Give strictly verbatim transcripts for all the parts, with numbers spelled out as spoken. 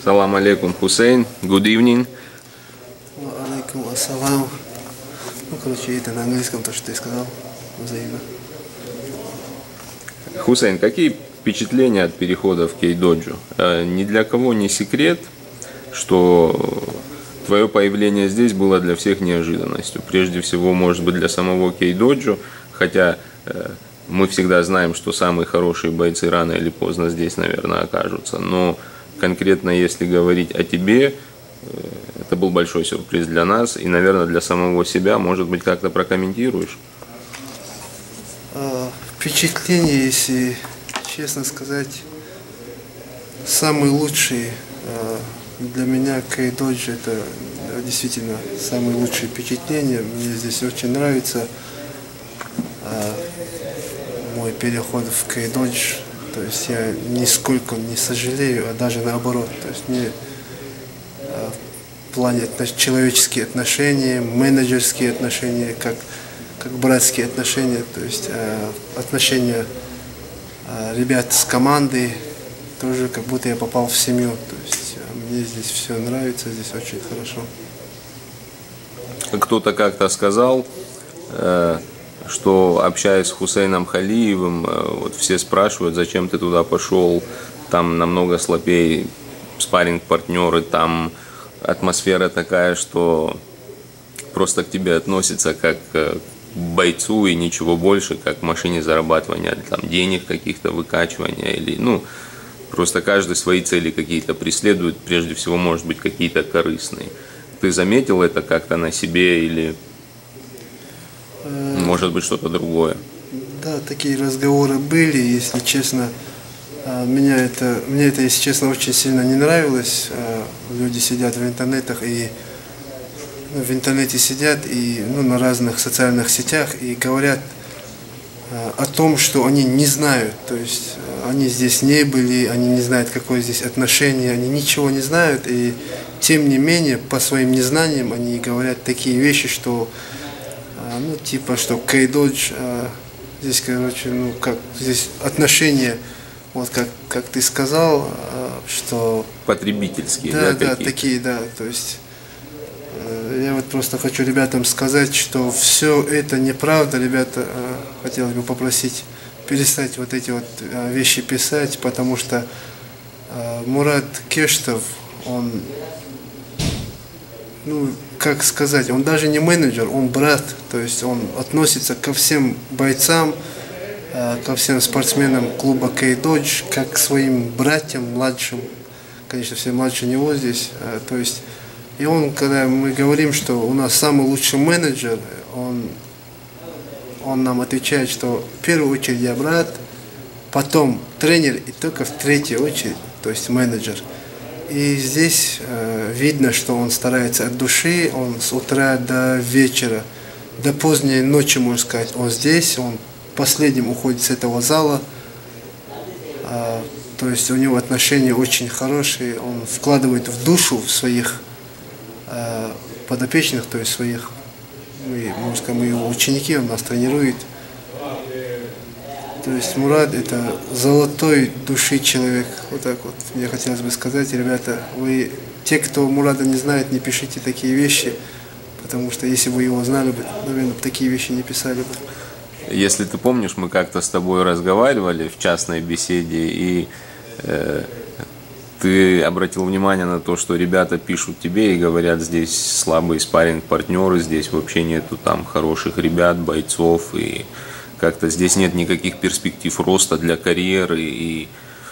Салам алейкум, Хусейн. Good evening. Алейкум ассалам. Ну, короче, это на английском то, что ты сказал. Взаимно. Хусейн, какие впечатления от перехода в Кейдоджу? Ни для кого не секрет, что твое появление здесь было для всех неожиданностью. Прежде всего, может быть, для самого Кейдоджу, хотя мы всегда знаем, что самые хорошие бойцы рано или поздно здесь, наверное, окажутся. Но конкретно, если говорить о тебе, это был большой сюрприз для нас и, наверное, для самого себя. Может быть, как-то прокомментируешь? Впечатление, если честно сказать, самый лучший для меня Кейдодж. Это действительно самые лучшие впечатления. Мне здесь очень нравится мой переход в Кейдодж. То есть я нисколько не сожалею, а даже наоборот. То есть мне в плане человеческие отношения, менеджерские отношения, как, как братские отношения, то есть отношения ребят с командой, тоже как будто я попал в семью. То есть мне здесь все нравится, здесь очень хорошо. Кто-то как-то сказал, что, общаясь с Хусейном Халиевым, вот все спрашивают, зачем ты туда пошел, там намного слабее спарринг-партнеры, там атмосфера такая, что просто к тебе относятся как к бойцу и ничего больше, как к машине зарабатывания там, денег каких-то, выкачивания, или, ну, просто каждый свои цели какие-то преследует, прежде всего, может быть, какие-то корыстные. Ты заметил это как-то на себе или... Может быть, что-то другое. Да, такие разговоры были, если честно. Меня это, мне это, если честно, очень сильно не нравилось. Люди сидят в интернетах и ну, в интернете сидят и ну, на разных социальных сетях и говорят о том, что они не знают. То есть они здесь не были, они не знают, какое здесь отношение, они ничего не знают. И тем не менее, по своим незнаниям, они говорят такие вещи, что ну, типа, что Кейдодж, а, здесь, короче, ну, как, здесь отношения, вот как, как ты сказал, а, что... Потребительские, да? Да, да, такие, да, то есть, а, я вот просто хочу ребятам сказать, что все это неправда, ребята, а, хотелось бы попросить перестать вот эти вот а, вещи писать, потому что а, Мурат Кештов, он... ну, как сказать, он даже не менеджер, он брат, то есть он относится ко всем бойцам, ко всем спортсменам клуба Кейдодж, как к своим братьям младшим, конечно, все младше него здесь, то есть, и он, когда мы говорим, что у нас самый лучший менеджер, он, он нам отвечает, что в первую очередь я брат, потом тренер и только в третью очередь, то есть менеджер. И здесь э, видно, что он старается от души, он с утра до вечера, до поздней ночи, можно сказать, он здесь, он последним уходит с этого зала. Э, то есть у него отношения очень хорошие, он вкладывает в душу в своих э, подопечных, то есть своих, мы, можно сказать, мы его ученики, он нас тренирует. То есть Мурат это золотой души человек, вот так вот мне хотелось бы сказать. Ребята, вы, те, кто Мурата не знает, не пишите такие вещи, потому что если бы его знали бы, наверное, такие вещи не писали бы. Если ты помнишь, мы как-то с тобой разговаривали в частной беседе, и э, ты обратил внимание на то, что ребята пишут тебе и говорят, здесь слабые спарринг-партнеры, здесь вообще нету там хороших ребят, бойцов, и как-то здесь нет никаких перспектив роста для карьеры. И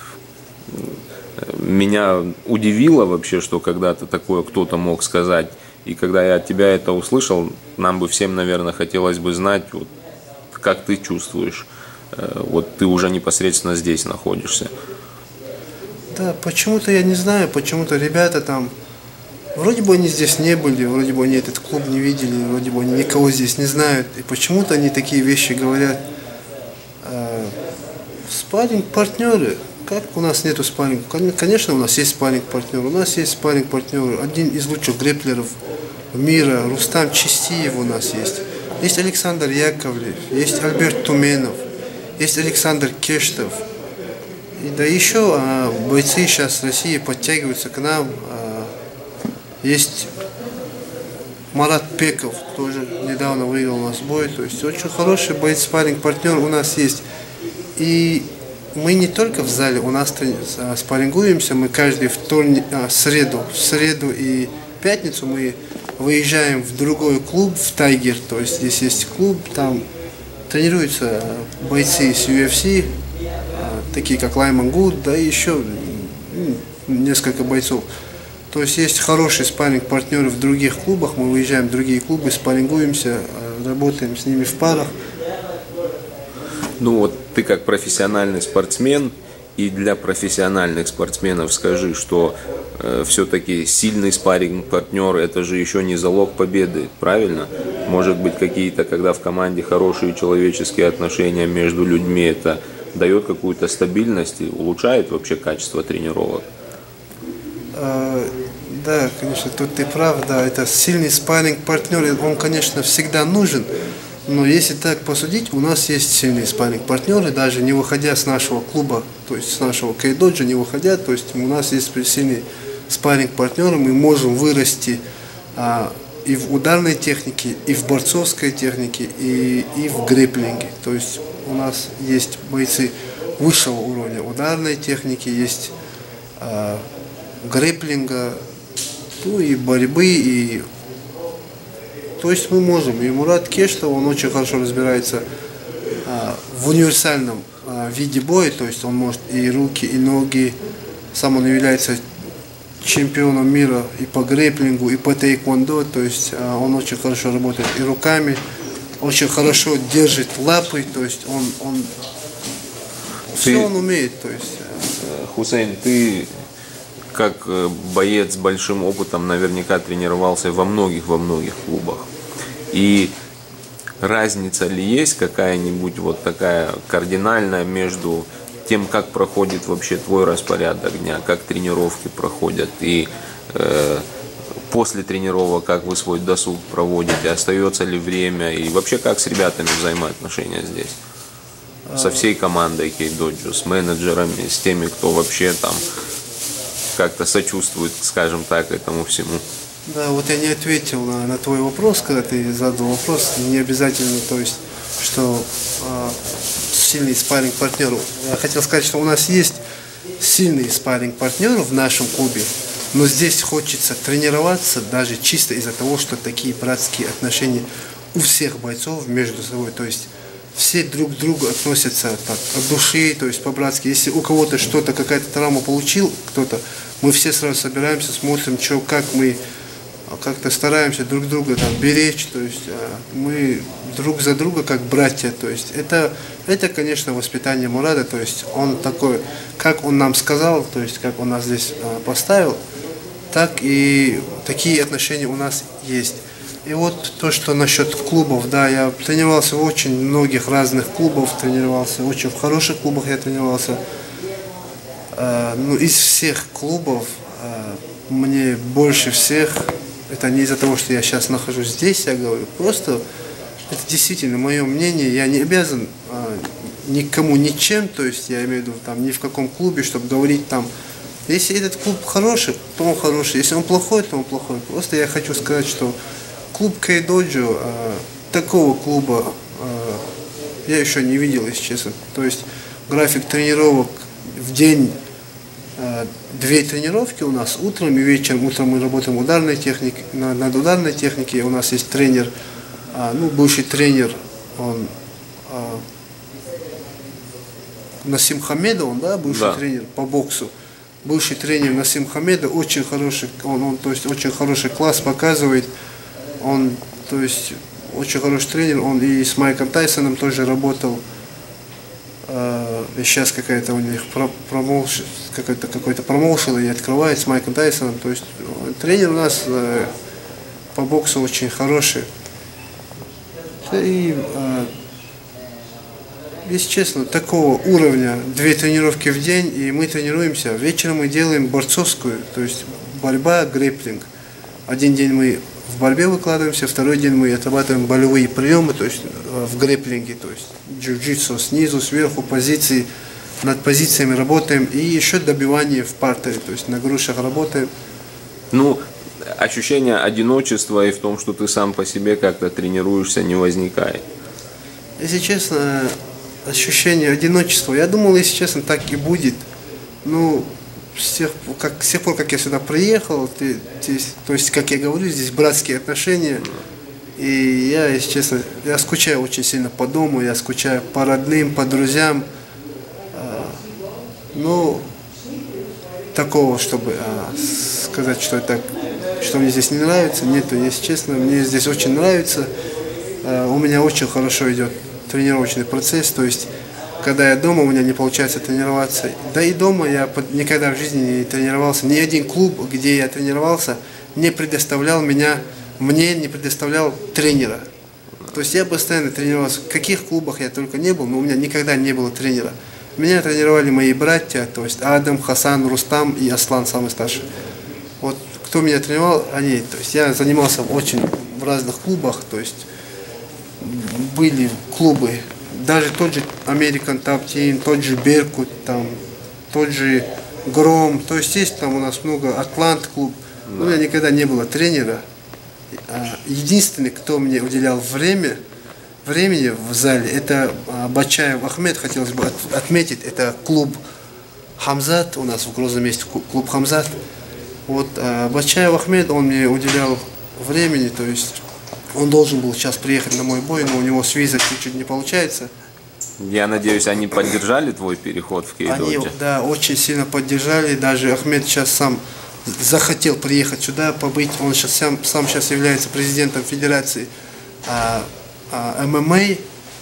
меня удивило вообще, что когда-то такое кто-то мог сказать. И когда я от тебя это услышал, нам бы всем, наверное, хотелось бы знать, вот, как ты чувствуешь. Вот ты уже непосредственно здесь находишься. Да, почему-то я не знаю, почему-то ребята там, вроде бы они здесь не были, вроде бы они этот клуб не видели, вроде бы они никого здесь не знают. И почему-то они такие вещи говорят. Спарринг-партнеры, как у нас нету спарринг? Конечно, у нас есть спарринг-партнер. У нас есть спарринг-партнер, один из лучших грэпплеров мира, Рустам Чистиев у нас есть. Есть Александр Яковлев, есть Альберт Туменов, есть Александр Кештов. И да еще а, бойцы сейчас в России подтягиваются к нам. А, есть Марат Пеков, тоже недавно выиграл у нас бой. То есть очень хороший боец, спарринг-партнер у нас есть. И мы не только в зале, у нас спаррингуемся, мы каждый вторник, а, среду, в среду и пятницу мы выезжаем в другой клуб, в Тайгер. То есть здесь есть клуб, там тренируются бойцы из ю эф си, такие как Лайман Гуд, да и еще несколько бойцов. То есть есть хорошие спарринг-партнеры в других клубах, мы выезжаем в другие клубы, спаррингуемся, работаем с ними в парах. Ну вот ты как профессиональный спортсмен, и для профессиональных спортсменов скажи, что э, все-таки сильный спарринг-партнер это же еще не залог победы, правильно? Может быть какие-то, когда в команде хорошие человеческие отношения между людьми, это дает какую-то стабильность и улучшает вообще качество тренировок? А, да, конечно, тут ты прав, да, это сильный спарринг-партнер, он, конечно, всегда нужен. Но если так посудить, у нас есть сильные спарринг-партнеры, даже не выходя с нашего клуба, то есть с нашего кейдоджа не выходя, то есть у нас есть сильные спарринг-партнеры, мы можем вырасти а, и в ударной технике, и в борцовской технике, и, и в грэпплинге. То есть у нас есть бойцы высшего уровня ударной техники, есть а, грэпплинга, ну и борьбы, и то есть мы можем. И Мурат Кештов, он очень хорошо разбирается а, в универсальном а, виде боя, то есть он может и руки, и ноги. Сам он является чемпионом мира и по грэпплингу, и по тейквондо, то есть а, он очень хорошо работает и руками, очень хорошо держит лапы, то есть он, он ты, все он умеет. То есть. Хусейн, ты как боец с большим опытом наверняка тренировался во многих, во многих клубах. И разница ли есть какая-нибудь вот такая кардинальная между тем, как проходит вообще твой распорядок дня, как тренировки проходят, и э, после тренировок, как вы свой досуг проводите, остается ли время, и вообще как с ребятами взаимоотношения здесь? Со всей командой кейдоджо, с менеджерами, с теми, кто вообще там как-то сочувствует, скажем так, этому всему. Да, вот я не ответил на, на твой вопрос, когда ты задал вопрос, не обязательно, то есть, что э, сильный спарринг-партнер. Я хотел сказать, что у нас есть сильный спарринг-партнер в нашем клубе, но здесь хочется тренироваться даже чисто из-за того, что такие братские отношения у всех бойцов между собой, то есть все друг к другу относятся так, от души, то есть по-братски. Если у кого-то что-то, какая-то травма получил, кто-то, мы все сразу собираемся, смотрим, что, как мы как-то стараемся друг друга там беречь, то есть мы друг за друга как братья, то есть это, это, конечно, воспитание Мурада, то есть он такой, как он нам сказал, то есть как он нас здесь поставил, так и такие отношения у нас есть. И вот то, что насчет клубов, да, я тренировался в очень многих разных клубах, тренировался, очень в хороших клубах я тренировался. Э, ну, из всех клубов э, мне больше всех, это не из-за того, что я сейчас нахожусь здесь, я говорю, просто это действительно мое мнение, я не обязан э, никому ничем, то есть я имею в виду там ни в каком клубе, чтобы говорить там, если этот клуб хороший, то он хороший, если он плохой, то он плохой. Просто я хочу сказать, что клуб кейдоджо, э, такого клуба э, я еще не видел, если честно. То есть график тренировок в день, э, две тренировки у нас, утром и вечером. Утром мы работаем ударной технике, над, над ударной техникой. У нас есть тренер, э, ну, бывший тренер, он э, Насим Хамедов, он, да, бывший да. тренер по боксу. Бывший тренер Насим Хамедов, очень хороший, он, он, то есть очень хороший класс показывает. Он, то есть, очень хороший тренер, он и с Майком Тайсоном тоже работал. Э, и сейчас какая-то у них промоушен, какой-то какой-то промоушен и открывает с Майком Тайсоном. То есть тренер у нас э, по боксу очень хороший. И, э, если честно, такого уровня, две тренировки в день, и мы тренируемся. Вечером мы делаем борцовскую, то есть борьба, грэпплинг. Один день мы в борьбе выкладываемся, второй день мы отрабатываем болевые приемы, то есть в грэпплинге, то есть джиу-джитсу снизу, сверху, позиции, над позициями работаем и еще добивание в партере, то есть на грушах работаем. Ну, ощущение одиночества и в том, что ты сам по себе как-то тренируешься, не возникает. Если честно, ощущение одиночества, я думал, если честно, так и будет. Ну, с тех, как, с тех пор, как я сюда приехал, ты, здесь, то есть, как я говорю, здесь братские отношения. И я, если честно, я скучаю очень сильно по дому, я скучаю по родным, по друзьям. Ну, такого, чтобы а, сказать, что это, что мне здесь не нравится, нету, если честно, мне здесь очень нравится. А, у меня очень хорошо идет тренировочный процесс, то есть, когда я дома, у меня не получается тренироваться. Да и дома я под, никогда в жизни не тренировался. Ни один клуб, где я тренировался, не предоставлял меня, мне не предоставлял тренера. То есть я постоянно тренировался. В каких клубах я только не был, но у меня никогда не было тренера. Меня тренировали мои братья, то есть Адам, Хасан, Рустам и Аслан, самый старший. Вот кто меня тренировал, они. То есть я занимался очень в разных клубах, то есть были клубы, даже тот же American Top Team, тот же Беркут, там, тот же Гром, то есть есть там у нас много, Атлант клуб. Да. У меня никогда не было тренера. Единственный, кто мне уделял время, времени в зале, это Бачаев Ахмед, хотелось бы от, отметить, это клуб Хамзат, у нас в Грозном есть клуб Хамзат. Вот Бачаев Ахмед, он мне уделял времени, то есть он должен был сейчас приехать на мой бой, но у него с визой чуть-чуть не получается. Я надеюсь, они поддержали твой переход в Кейдоджи? Они, да, очень сильно поддержали, даже Ахмед сейчас сам захотел приехать сюда, побыть, он сейчас сам, сам сейчас является президентом Федерации а, а, эм эм а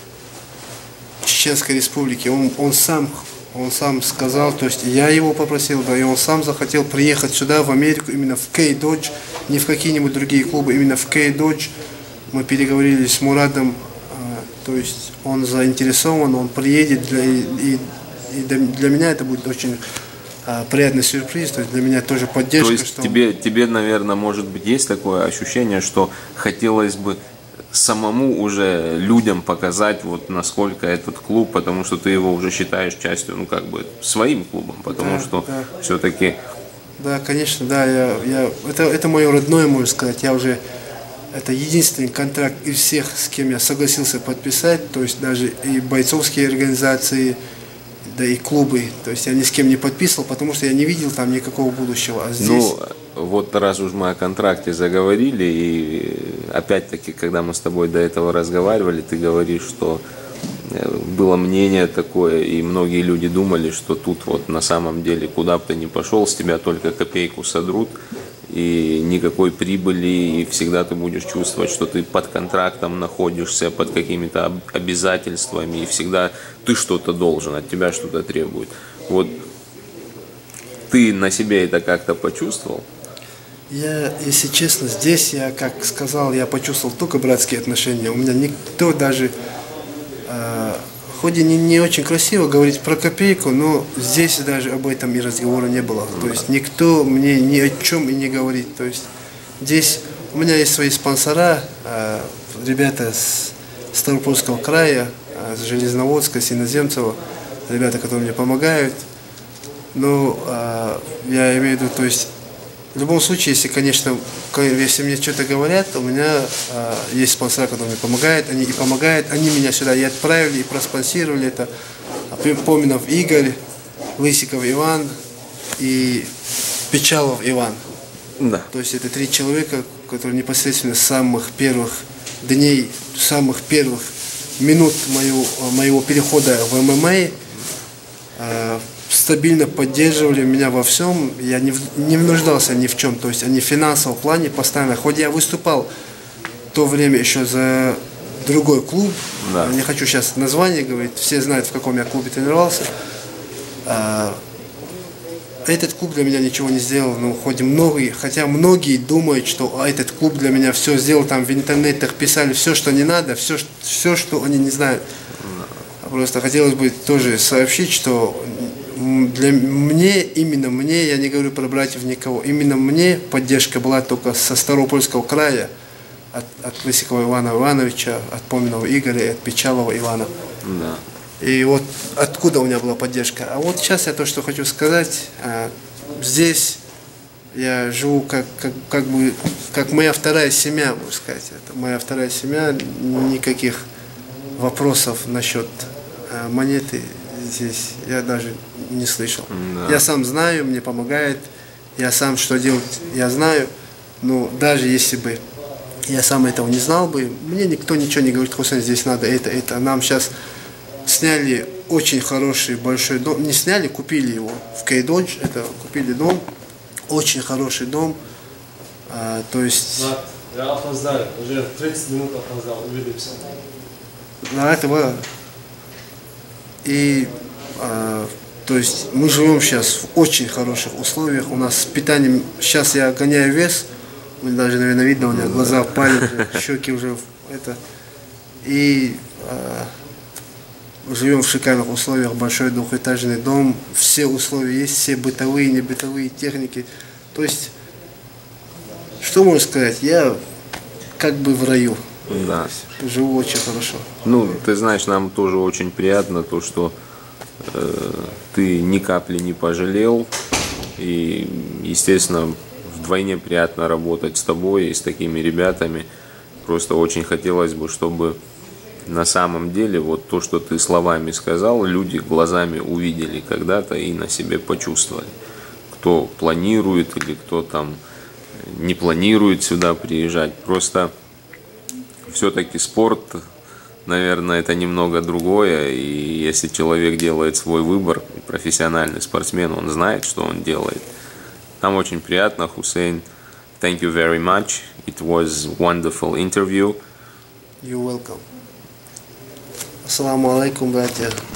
Чеченской Республики, он, он, сам, он сам сказал, то есть я его попросил, да, и он сам захотел приехать сюда, в Америку, именно в Кейдодж, не в какие-нибудь другие клубы, именно в Кейдодж. Мы переговорили с Мурадом, а, то есть он заинтересован, он приедет, для, и, и для меня это будет очень а, приятный сюрприз, то есть для меня тоже поддержка. То есть что тебе, он... тебе, наверное, может быть, есть такое ощущение, что хотелось бы самому уже людям показать, вот насколько этот клуб, потому что ты его уже считаешь частью, ну как бы своим клубом, потому да, что да. все-таки... Да, конечно, да, я, я, это, это мое родное, можно сказать, я уже, это единственный контракт из всех, с кем я согласился подписать, то есть даже и бойцовские организации, да и клубы, то есть я ни с кем не подписывал, потому что я не видел там никакого будущего, а здесь... Ну, вот раз уж мы о контракте заговорили, и опять-таки, когда мы с тобой до этого разговаривали, ты говоришь, что было мнение такое, и многие люди думали, что тут вот на самом деле, куда бы ты ни пошел, с тебя только копейку содрут, и никакой прибыли, и всегда ты будешь чувствовать, что ты под контрактом находишься, под какими-то обязательствами, и всегда ты что-то должен, от тебя что-то требуют. Вот ты на себе это как-то почувствовал? Я, если честно, здесь я, как сказал, я почувствовал только братские отношения. У меня никто даже, э, хоть и не, не очень красиво говорить про копейку, но здесь даже об этом и разговора не было. То есть никто мне ни о чем и не говорит. То есть здесь у меня есть свои спонсора, э, ребята с Ставропольского края, э, с Железноводска, с Иноземцева, ребята, которые мне помогают. Но э, я имею в виду, то есть в любом случае, если, конечно, если мне что-то говорят, у меня э, есть спонсора, которые мне помогают, они и помогают, они меня сюда и отправили, и проспонсировали это. Поминов Игорь, Лысиков Иван и Печалов Иван. Да. То есть это три человека, которые непосредственно с самых первых дней, самых первых минут моего, моего перехода в эм эм а э, стабильно поддерживали меня во всем, я не, не нуждался ни в чем, то есть они в финансовом плане постоянно, хоть я выступал в то время еще за другой клуб, да. Не хочу сейчас название говорить, все знают, в каком я клубе тренировался, а, этот клуб для меня ничего не сделал, ну, хоть многие, хотя многие думают, что а, этот клуб для меня все сделал, там в интернетах писали все, что не надо, все, все что они не знают. Просто хотелось бы тоже сообщить, что для мне, именно мне, я не говорю про братьев никого, именно мне поддержка была только со Ставропольского края, от, от Лысикова Ивана Ивановича, от Поминова Игоря и от Печалова Ивана. Да. И вот откуда у меня была поддержка. А вот сейчас я то, что хочу сказать, здесь я живу как, как, как бы, как моя вторая семья, можно сказать. Это моя вторая семья, никаких вопросов насчет монеты здесь я даже не слышал. Да. Я сам знаю, мне помогает, я сам что делать, я знаю, но даже если бы я сам этого не знал бы, мне никто ничего не говорит, Хусейн, здесь надо это, это. Нам сейчас сняли очень хороший большой дом, не сняли, купили его в Кейдодж, это купили дом, очень хороший дом, а, то есть... Я опоздаю, уже тридцать минут опоздал, увидимся. На этого... И, а, то есть, мы живем сейчас в очень хороших условиях, у нас с питанием, сейчас я гоняю вес, даже, наверное, видно, у меня глаза палят, щеки уже, это... И... А, живем в шикарных условиях, большой двухэтажный дом, все условия есть, все бытовые, небытовые техники. То есть, что можно сказать, я как бы в раю. Да. Живу очень хорошо. Ну, ты знаешь, нам тоже очень приятно то, что э, ты ни капли не пожалел. И, естественно, вдвойне приятно работать с тобой и с такими ребятами. Просто очень хотелось бы, чтобы на самом деле вот то, что ты словами сказал, люди глазами увидели когда-то и на себе почувствовали. Кто планирует или кто там не планирует сюда приезжать. Просто все-таки спорт, наверное, это немного другое. И если человек делает свой выбор, профессиональный спортсмен, он знает, что он делает. Нам очень приятно, Хусейн. Thank you very much. It was a wonderful interview. You're welcome. Ассаламу алейкум, братья.